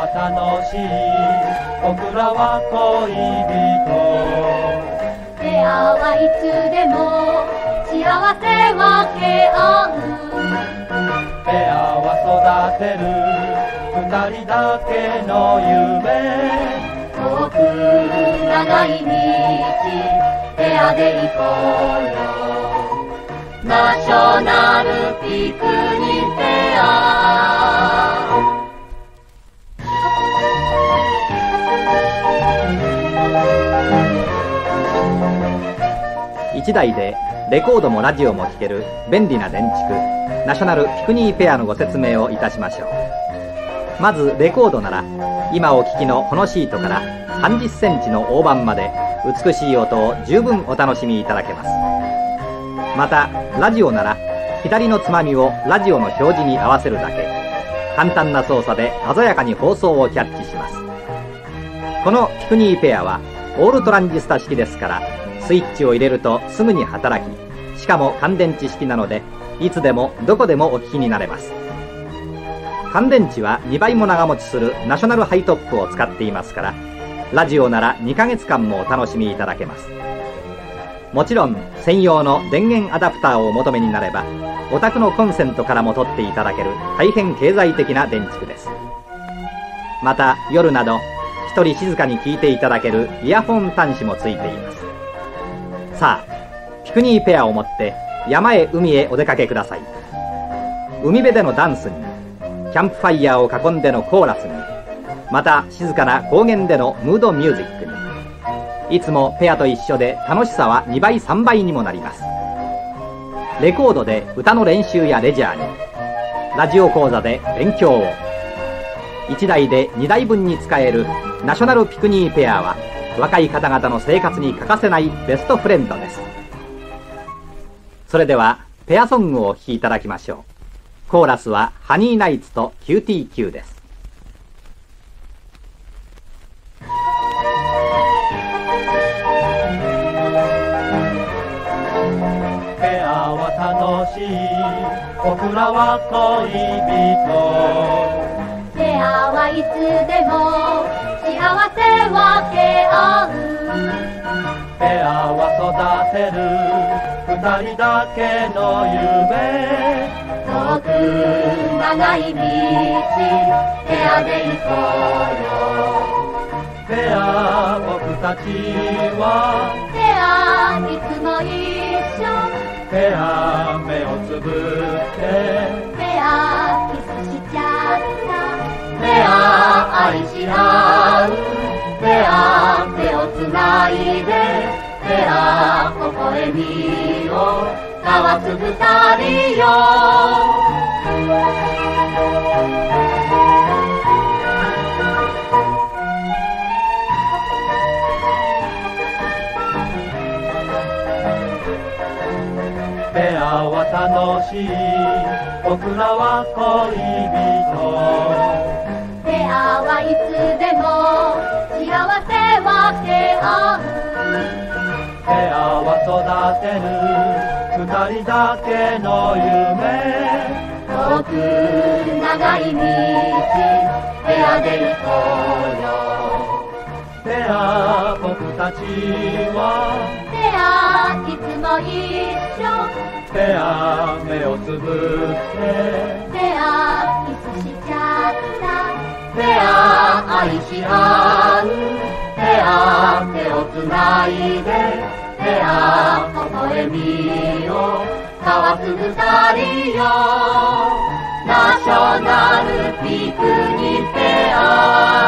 楽しい、僕らは恋人。 ペアはいつでも幸せ分け合う。 ペアは育てる二人だけの夢。 遠く長い道ペアで行こうよ。ナショナルピクニックペア。 1台でレコードもラジオも聴ける便利な電池ナショナルピクニーペアのご説明をいたしましょう。まずレコードなら今お聴きのこのシートから30センチの大判まで美しい音を十分お楽しみいただけます。またラジオなら左のつまみをラジオの表示に合わせるだけ、簡単な操作で鮮やかに放送をキャッチします。このピクニーペアはオールトランジスタ式ですから、スイッチを入れるとすぐに働き、しかも乾電池式なのでいつでもどこでもお聞きになれます。乾電池は2倍も長持ちするナショナルハイトップを使っていますから、ラジオなら2ヶ月間もお楽しみいただけます。もちろん専用の電源アダプターをお求めになれば、お宅のコンセントからも取っていただける大変経済的な電池です。また夜など一人静かに聴いていただけるイヤホン端子もついています。さあピクニーペアを持って山へ海へお出かけください。海辺でのダンスに、キャンプファイヤーを囲んでのコーラスに、また静かな高原でのムードミュージックに、いつもペアと一緒で楽しさは2倍3倍にもなります。レコードで歌の練習やレジャーに、ラジオ講座で勉強を、1台で2台分に使えるナショナルピクニーペアは若い方々の生活に欠かせないベストフレンドです。それではペアソングをお聴きいただきましょう。コーラスはハニーナイツと QTQ です。 ペアは楽しい、僕らは恋人。 ペアはいつでも幸せ分け合う。 ペアは育てる二人だけの夢。 遠く長い道ペアで行こうよ。 ペア僕たちはペアいつも一緒。 ペア目をつぶってペアキスしちゃった。 ペア愛し合う。ペア手をつないでペア微笑みを交わす二人よ。ペアは楽しい、僕らは恋人。 ペアはいつでも幸せ分け合う。 ペアは育てる二人だけの夢。 遠く長い道ペアで行こうよ。 ペア僕たちはペアいつも一緒。 ペア目をつぶってペアキスしちゃった。 ペア愛し合う。ペア手をつないでペア微笑みを交わす二人よ。ナショナルピクニックペア。